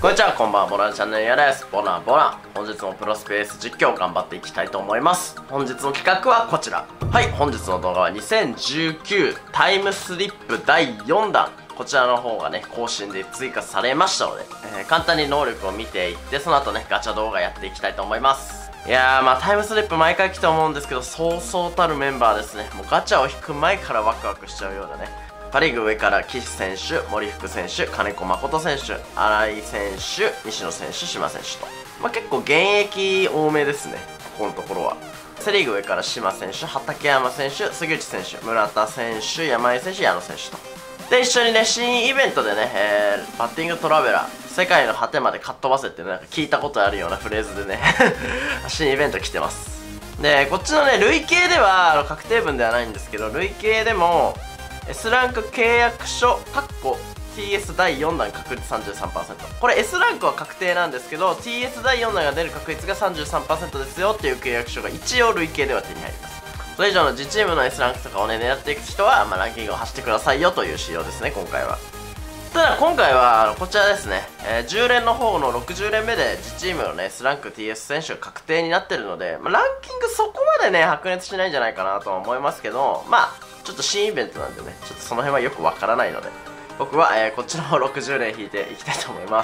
こんにちは、こんばんは、ボランチャンネルやです。ボラン。本日もプロスペース実況頑張っていきたいと思います。本日の企画はこちら。はい、本日の動画は2019タイムスリップ第4弾。こちらの方がね、更新で追加されましたので、簡単に能力を見ていって、その後ね、ガチャ動画やっていきたいと思います。いやー、まあタイムスリップ毎回来て思うんですけど、そうそうたるメンバーですね。もうガチャを引く前からワクワクしちゃうようなね。パ・リーグ上から岸選手、森福選手、金子誠選手、新井選手、西野選手、島選手と、まあ、結構現役多めですね、ここのところは。セ・リーグ上から島選手、畠山選手、杉内選手、村田選手、山井選手、矢野選手と。で、一緒にね、新イベントでね、バッティングトラベラー、世界の果てまでかっ飛ばせってなんか聞いたことあるようなフレーズでね、新イベント来てます。で、こっちのね、累計では、確定分ではないんですけど、累計でも、S ランク契約書、TS 第4弾確率 33%。これ S ランクは確定なんですけど、TS 第4弾が出る確率が 33% ですよっていう契約書が一応累計では手に入ります。それ以上の自チームの S ランクとかをね、狙っていく人は、まあ、ランキングを走ってくださいよという仕様ですね、今回は。ただ今回は、こちらですね、10連の方の60連目で自チームのね、S ランク TS 選手が確定になってるので、まあ、ランキングそこまでね、白熱しないんじゃないかなとは思いますけど、まあ、ちょっと新イベントなんでね、ちょっとその辺はよくわからないので、僕は、こっちの方60連引いていきたいと思います。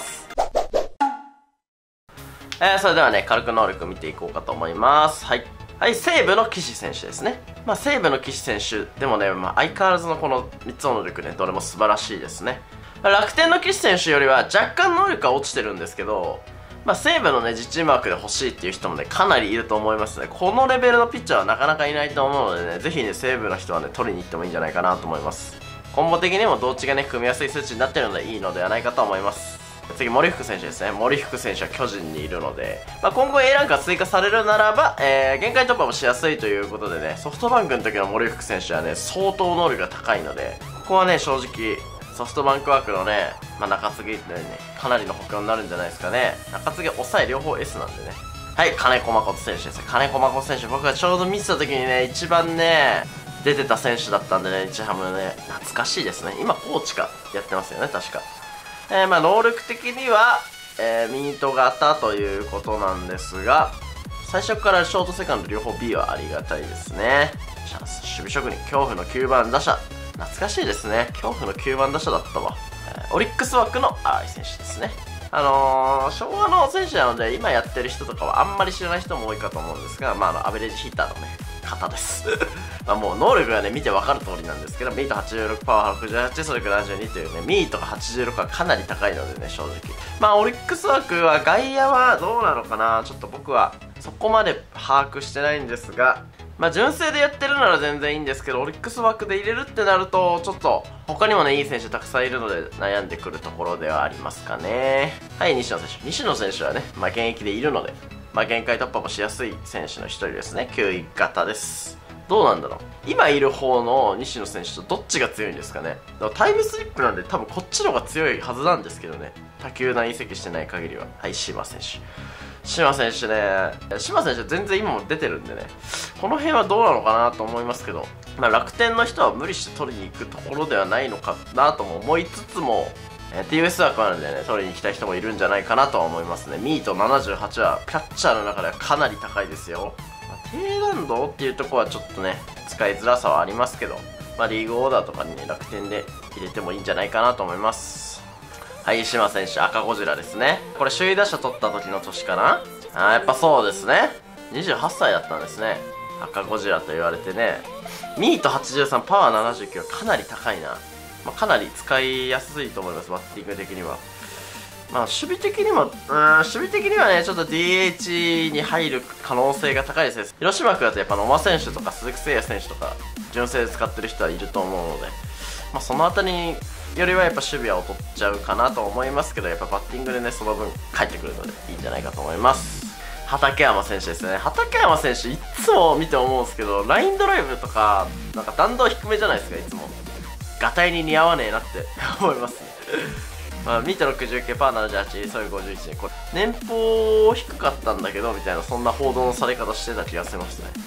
それではね、軽く能力見ていこうかと思います。はい、西武の岸選手ですね。まあ、西武の岸選手でもね、まあ、相変わらずのこの3つの能力ね、どれも素晴らしいですね。楽天の岸選手よりは若干能力は落ちてるんですけど、まあ、西武のね、自チーム枠で欲しいっていう人もね、かなりいると思いますね。このレベルのピッチャーはなかなかいないと思うのでね、ぜひね、西武の人はね、取りに行ってもいいんじゃないかなと思います。コンボ的にも同値がね、組みやすい数値になってるのでいいのではないかと思います。次、森福選手ですね。森福選手は巨人にいるので、まあ、今後 A ランクが追加されるならば、限界突破もしやすいということでね、ソフトバンクの時の森福選手はね、相当能力が高いので、ここはね、正直、ソフトバンク枠のね、まあ、中継ぎでね、かなりの補強になるんじゃないですかね。中継ぎ、抑え両方 S なんでね。はい、金子誠選手ですね。金子誠選手、僕がちょうど見てた時にね、一番ね、出てた選手だったんでね、日ハムね、懐かしいですね。今、コーチかやってますよね、確か。まあ、能力的には、ミート型ということなんですが、最初からショートセカンド両方 B はありがたいですね。チャンス、守備職人、恐怖の9番打者。懐かしいですね。恐怖の9番打者だったわ。オリックス枠の新井選手ですね。昭和の選手なので、今やってる人とかはあんまり知らない人も多いかと思うんですが、まあ、アベレージヒッターのね、方です。まあもう能力がね、見てわかる通りなんですけど、ミート86、パワー68、それから72というね、ミートが86はかなり高いのでね、正直。まあ、オリックス枠は外野はどうなのかな、ちょっと僕はそこまで把握してないんですが、まあ、純正でやってるなら全然いいんですけど、オリックス枠で入れるってなると、ちょっと、他にもね、いい選手たくさんいるので、悩んでくるところではありますかね。はい、西野選手。西野選手はね、まあ、現役でいるので、まあ、限界突破もしやすい選手の一人ですね。9位型です。どうなんだろう。今いる方の西野選手とどっちが強いんですかね。だからタイムスリップなんで多分こっちの方が強いはずなんですけどね。他球団移籍してない限りは。はい、島選手。島選手ね、島選手全然今も出てるんでね、この辺はどうなのかなと思いますけど、まあ、楽天の人は無理して取りに行くところではないのかなとも思いつつも、TBS 枠なんでね、取りに行きたい人もいるんじゃないかなとは思いますね。ミート78は、キャッチャーの中ではかなり高いですよ。まあ、低弾道っていうところはちょっとね、使いづらさはありますけど、まあ、リーグオーダーとかにね、楽天で入れてもいいんじゃないかなと思います。はい、島選手、赤ゴジラですね。これ首位打者取った時の年かな。やっぱそうですね。28歳だったんですね。赤ゴジラと言われてね。ミート83、パワー79はかなり高いな。まあ、かなり使いやすいと思います、バッティング的には。まあ、守備的にはね、ちょっと DH に入る可能性が高いですね。広島区だとやっぱ野間選手とか鈴木誠也選手とか、純正で使ってる人はいると思うので、まあ、そのあたりよりはやっぱ守備は劣っちゃうかなと思いますけど、やっぱバッティングでね、その分返ってくるのでいいんじゃないかと思います。畠山選手ですね。畠山選手いつも見て思うんですけど、ラインドライブとかなんか弾道低めじゃないですか、いつも。ガタイに似合わねえなって思いますね。まあ、ミート69、パー78、そういう51ね。これ、年俸低かったんだけど、みたいな、そんな報道のされ方してた気がしますね。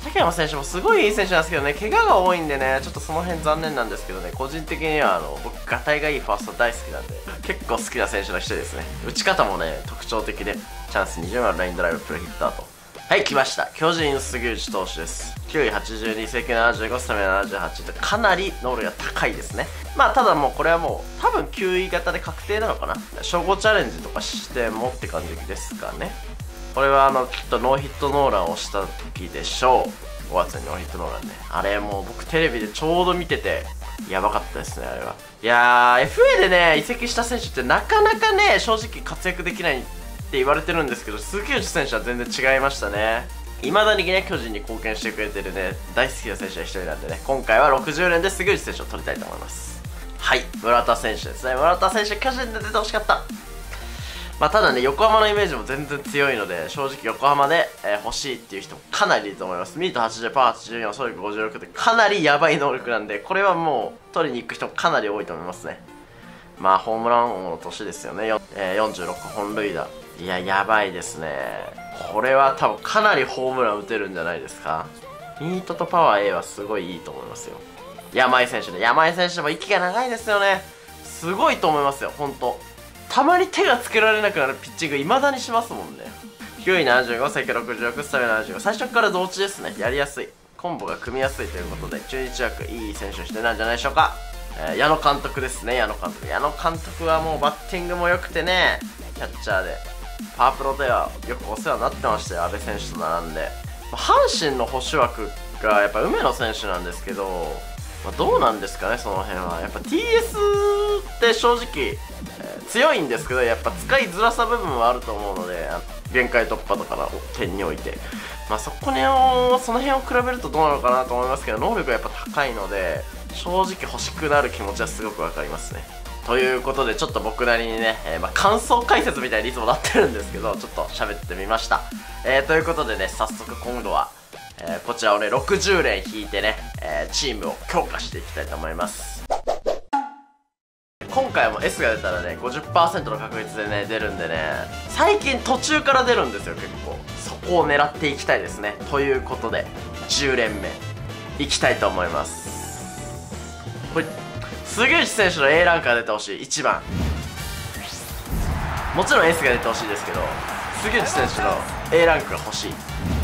竹山選手もすごいいい選手なんですけどね、怪我が多いんでね、ちょっとその辺残念なんですけどね、個人的には僕、ガタイがいいファースト大好きなんで、結構好きな選手の一人ですね。打ち方もね、特徴的で、チャンス20番ラインドライブプロヒッターと。はい、来ました。巨人杉内投手です。9位82、制球75、スタミナ78とかなり能力が高いですね。まあ、ただもうこれはもう、多分9位型で確定なのかな。初号チャレンジとかしてもって感じですかね。これはきっとノーヒットノーランをした時でしょう。5月にノーヒットノーランね。あれもう僕テレビでちょうど見てて、やばかったですね、あれは。いやー、FA でね、移籍した選手ってなかなかね、正直活躍できないって言われてるんですけど、杉内選手は全然違いましたね。未だにね、巨人に貢献してくれてるね、大好きな選手は一人なんでね、今回は60年で杉内選手を取りたいと思います。はい、村田選手ですね。村田選手、巨人で出てほしかった。まあ、ただね、横浜のイメージも全然強いので、正直横浜で、欲しいっていう人もかなりいると思います。ミート80、パワー84、総力56でかなりやばい能力なんで、これはもう取りに行く人もかなり多いと思いますね。まあ、ホームラン王の年ですよね。46本塁打。いや、やばいですね。これは多分かなりホームラン打てるんじゃないですか。ミートとパワー A はすごいいいと思いますよ。山井選手ね。山井選手も息が長いですよね。すごいと思いますよ、ほんと。たまに手がつけられなくなるピッチング未だにしますもんね。9位75、制球66、スタミナ75。最初から同値ですね。やりやすい。コンボが組みやすいということで、中日枠いい選手をしてなんじゃないでしょうか。矢野監督ですね、矢野監督。矢野監督はもうバッティングも良くてね、キャッチャーで。パワープロではよくお世話になってましたよ、阿部選手と並んで。阪神の保守枠がやっぱ梅野選手なんですけど、どうなんですかね、その辺は。やっぱ TS って正直、強いんですけど、やっぱ使いづらさ部分はあると思うので、限界突破とかの点において、まあその辺を比べるとどうなのかなと思いますけど、能力がやっぱ高いので、正直欲しくなる気持ちはすごくわかりますね。ということで、ちょっと僕なりにね、感想解説みたいにいつもなってるんですけど、ちょっと喋ってみました。ということでね、早速今度は、こちらをね、60連引いてね、チームを強化していきたいと思います。今回も S が出たらね、50% の確率でね、出るんでね、最近途中から出るんですよ、結構。そこを狙っていきたいですね。ということで、10連目、いきたいと思います。ほい。杉内選手の A ランクが出てほしい、1番。もちろん S が出てほしいですけど、杉内選手の A ランクが欲しい。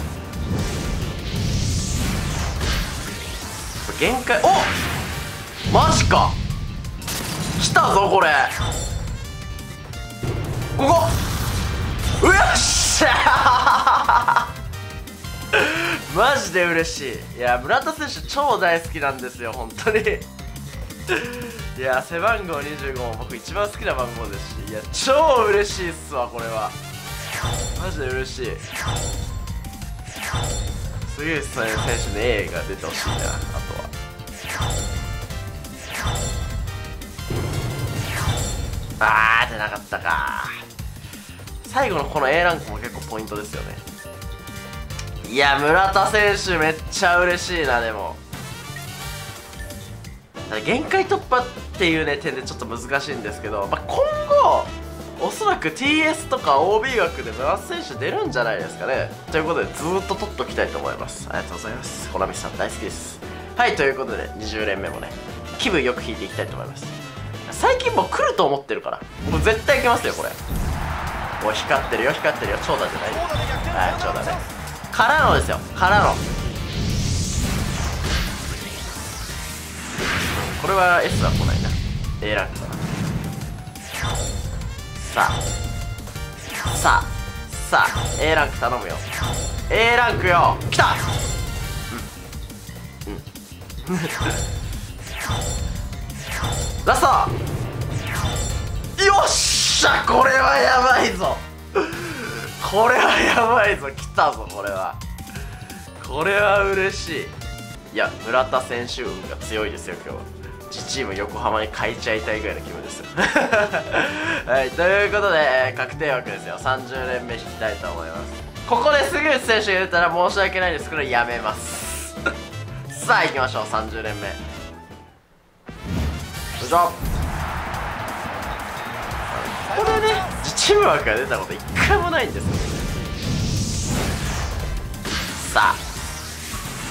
限界、おマジか、来たぞこれ。ここ、うよっしゃーマジで嬉しい。いや、村田選手超大好きなんですよ、本当にいや、背番号25も僕一番好きな番号ですし、いや、超嬉しいっすわ、これは。マジで嬉しい。杉内選手の A が出てほしいな、あとは。出なかったか。最後のこの A ランクも結構ポイントですよね。いや、村田選手めっちゃ嬉しいな。でもただ限界突破っていうね点でちょっと難しいんですけど、まあ、今後おそらく TS とか OB 枠で村田選手出るんじゃないですかね。ということでずーっと取っときたいと思います。ありがとうございます。コナミさん大好きです。はい、ということで20連目もね、気分よく引いていきたいと思います。最近もう来ると思ってるから、もう絶対来ますよこれ。もう光ってるよ、光ってるよ。長打じゃないよ。はい、長打ね。からのですよ、からの。これは S は来ないな。 A ランクだな。さあ A ランク頼むよ。 A ランクよ、来た。ラスト。よっしゃ、これはやばいぞこれはやばいぞ、来たぞ。これは嬉しい。いや、村田選手運が強いですよ今日は。自チーム横浜に変えちゃいたいぐらいの気分ですよはい、ということで確定枠ですよ。30連目引きたいと思います。ここで杉内選手が出たら申し訳ないですけどやめますさあ行きましょう、30連目。よいしょ。これね、自チーム枠が出たこと一回もないんですよ。さ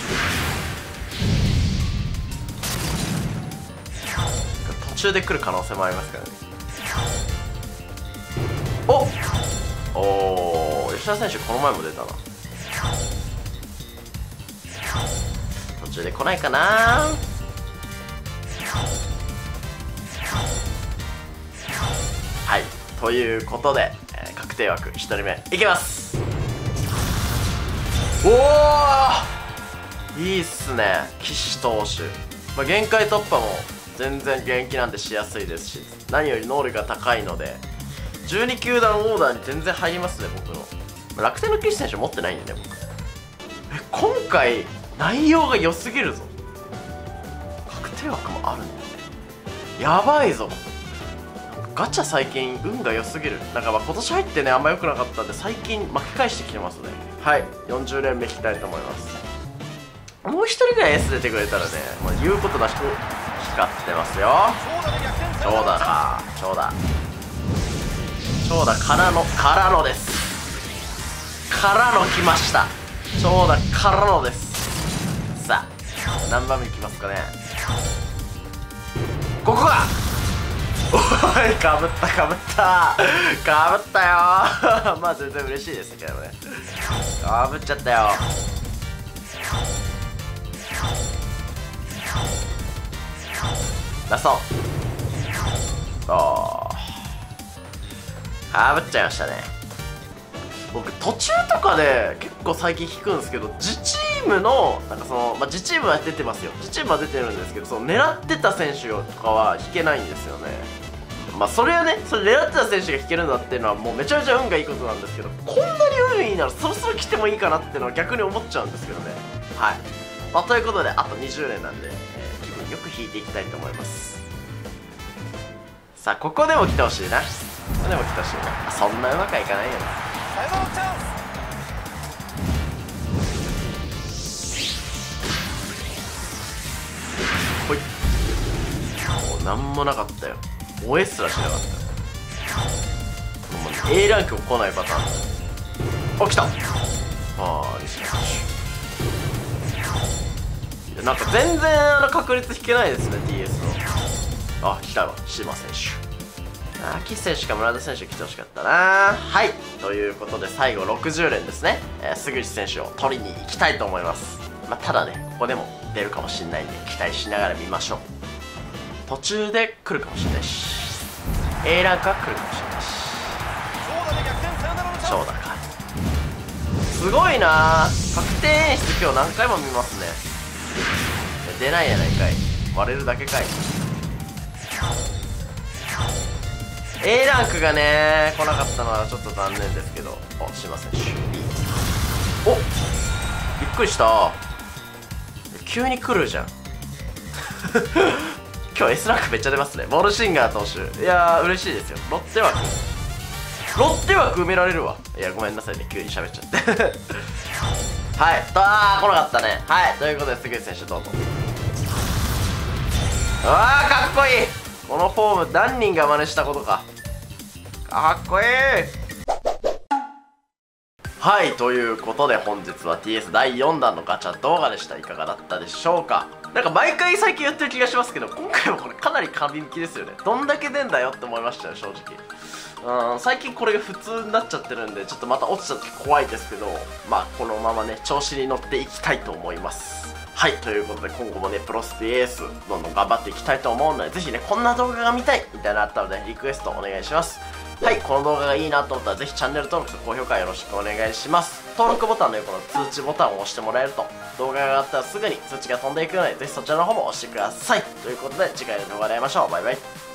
途中で来る可能性もありますからね。お吉田選手この前も出たな。途中で来ないかな。はいということで、確定枠1人目いきます。おおいいっすね岸投手、限界突破も全然現役なんでしやすいですし、何より能力が高いので12球団オーダーに全然入りますね。僕の楽天の岸選手持ってないんでね僕。今回内容が良すぎるぞ。確定枠もあるんだよね。やばいぞ。ガチャ最近運が良すぎる。なんか今年入ってねあんま良くなかったんで最近巻き返してきてますね。はい40連目いきたいと思います。もう一人ぐらい S 出てくれたらね、言うことなしと光ってますよ。長打か長打からのですからの来ました。長打からのです。さあ何番目いきますかね。ここがおいかぶったよまあ全然嬉しいですけどね。かぶっちゃったよ。ラストかぶっちゃいましたね。僕途中とかで結構最近引くんですけど、自チームのなんかその、自チームは出てますよ。自チームは出てるんですけど、その狙ってた選手とかは引けないんですよね。それはね、それ狙ってた選手が引けるんだっていうのはもうめちゃめちゃ運がいいことなんですけど、こんなに運いいならそろそろ来てもいいかなっていうのは逆に思っちゃうんですけどね。はい、ということであと20連なんで、気分よく引いていきたいと思います。さあここでも来てほしいな。ここでも来てほしいな。そんなうまくはいかないよな。ほい。もうなんもなかったよ。燃えすらしなかった。もう A ランクも来ないパターン。来た。西村選手。なんか全然確率引けないですね DS の。来たわ島選手。岸選手か村田選手来てほしかったな。はいということで最後60連ですね。杉内選手を取りに行きたいと思います。ただねここでも出るかもしれないんで期待しながら見ましょう。途中で来るかもしれないし A ランクは来るかもしれないし長打か。すごいな。確定演出今日何回も見ますね。出ないやないかい。割れるだけかい。A ランクがね来なかったのはちょっと残念ですけど。島選手びっくりした。急に来るじゃん今日 S ランクめっちゃ出ますね。ボールシンガー投手。いやー嬉しいですよ。ロッテ枠埋められるわ。いやごめんなさいね急に喋っちゃってはい来なかったね。はいということで杉内選手どうぞ。かっこいい。このフォーム何人が真似したことか。かっこいい。はいということで本日は TS 第4弾のガチャ動画でした。いかがだったでしょうか。なんか毎回最近言ってる気がしますけど、今回もこれかなり過激ですよね。どんだけ出んだよって思いましたよ正直。最近これが普通になっちゃってるんでちょっとまた落ちた時怖いですけど、このままね調子に乗っていきたいと思います。はいということで今後もねプロスピエースどんどん頑張っていきたいと思うので、ぜひねこんな動画が見たいみたいなのあったらねリクエストお願いします。はい、この動画がいいなと思ったらぜひチャンネル登録と高評価よろしくお願いします。登録ボタンの横の通知ボタンを押してもらえると動画が上がったらすぐに通知が飛んでいくので、ぜひそちらの方も押してください。ということで次回の動画で会いましょう。バイバイ。